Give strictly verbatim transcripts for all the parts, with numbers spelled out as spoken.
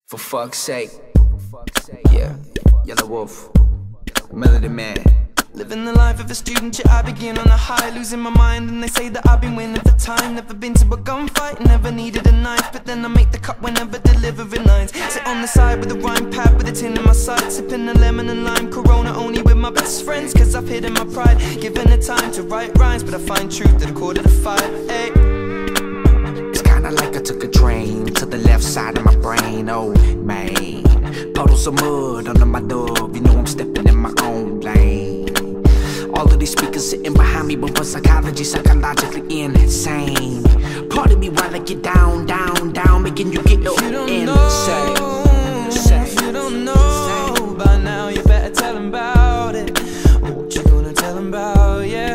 For fuck's sake. Yeah, Yelawolf, Melody Man. Living the life of a student, yeah, I begin on a high, losing my mind. And they say that I've been winning for time. Never been to a gunfight, never needed a knife. But then I make the cut whenever delivering lines. Sit on the side with a rhyme pad, with a tin in my side, sipping a lemon and lime Corona only with my best friends, cause I've hidden my pride. Given the time to write rhymes, but I find truth at a quarter to five. Ay. It's kinda like I took a train to the left side of my brain. Oh man, puddles of mud under my dub. You know I'm stepping in my own lane. All of these speakers sitting behind me, but for psychology, psychologically insane. Part of me while I get down, down, down, making you get up you don't insane. Know, if you don't know by now, you better tell them about it. What you gonna tell them about, yeah,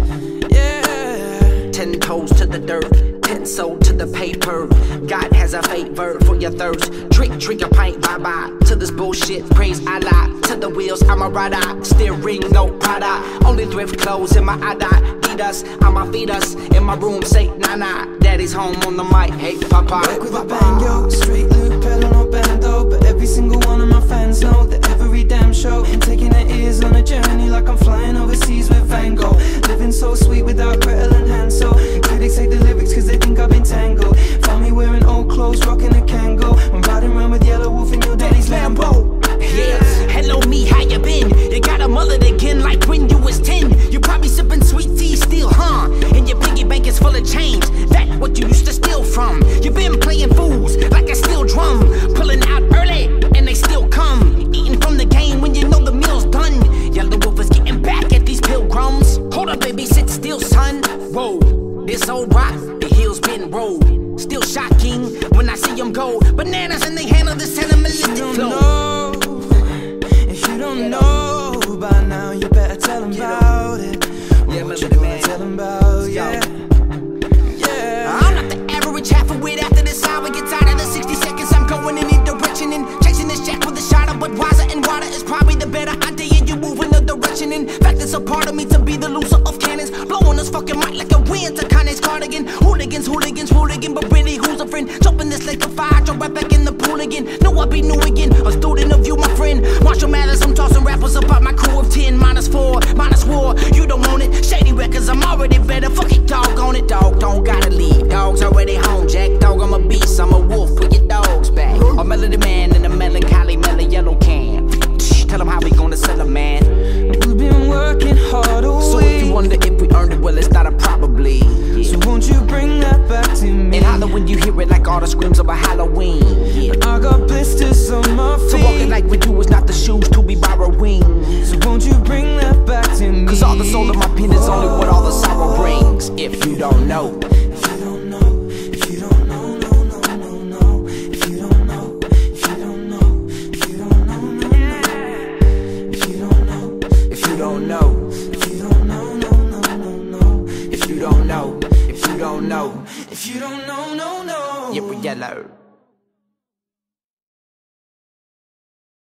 yeah. Ten toes to the dirt, pencil to the paper. God has a favor for your thirst. Drink, drink a pint, bye-bye to this bullshit. Praise Allah, to the wheels, I'm a rider. Steering, no Prada. Only thrift clothes in my Adidas. I'm a fetus in my room, say nah-nah. Daddy's home on the mic, hey papa. Back with a bang, yo, straight loop, pedal, no bando. But every single one of my fans know that every damn show I'm taking their ears on a journey like I'm flying overseas with Van Gogh. Living so sweet without Gretel and Hansel. Critics hate the lyrics cause they think I've been tangled. Found me wearing old clothes, rocking a Kangol. I'm riding around with Yelawolf in your daddy's Lambo. Yeah, hello me, how you been? You got a mullet again like when you was ten. You probably sipping sweet tea still, huh? And your piggy bank is full of change. That what you used to steal from. You been playing fools like a steel drum. Pulling out early and they still come. Eating from the game when you know the meal's done. Yelawolf is getting back at these pilgrims. Hold up baby, sit still son. Whoa, this old rock, the heels been rolled. Still shocking when I see them go bananas and they handle this animalistic flow. If you don't know by now, you better tell them about it. Yeah, what you gonna tell them about, yeah, yeah. I'm not the average half a wit. After this hour gets out of the sixty seconds, I'm going in any direction and chasing this jack with a shot of Budweiser and water is probably the better idea. You move in the direction. In fact, it's a part of me to be the loser of cannons, blowing this fucking mic like a wind to Kanye's cardigan. Hooligans, hooligans, hooligan, but really who's a friend? Jumping this lake of fire, jump right back in the pool again. No, I be new again, a student of you, my friend. Marshall Mathers, I'm tossing rappers about my crew of ten, minus four, minus war. You don't want it, shady records, I'm already better. Fuck it, dog on it, dog. Don't gotta leave, dog's already home. Jack, dog, I'm a beast, I'm a wolf. Put your dogs back. A Melody Man in a melancholy mellow yellow can. Tell them how we gonna sell it, man. We've been working hard all So week. if you wonder if we earned it, well, it's not a probably. Yeah. So won't you bring that back to me? And holler when you hear it like all the screams of a Halloween. Yeah. I got blisters on my feet. So walk it like when you was not the shoes to be borrowing. So won't you bring that back to me? Cause all the soul of my pen is only what all the sorrow brings. If you don't know, If you don't know, if you don't know, no, no, no, no. If you don't know, if you don't know, if you don't know, no, no. If you don't know, if you don't know, if you don't know, no, no, no, no. if you don't know, if you don't know, If you don't know, no, no. yeah, we yellow.